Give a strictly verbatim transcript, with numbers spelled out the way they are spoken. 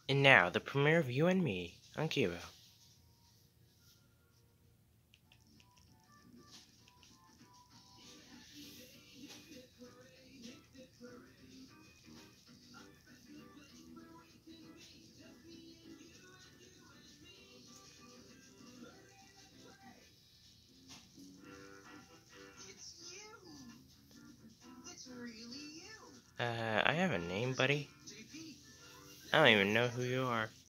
And now, the premiere of You and Me on Qubo. Uh, I have a name, buddy. I don't even know who you are.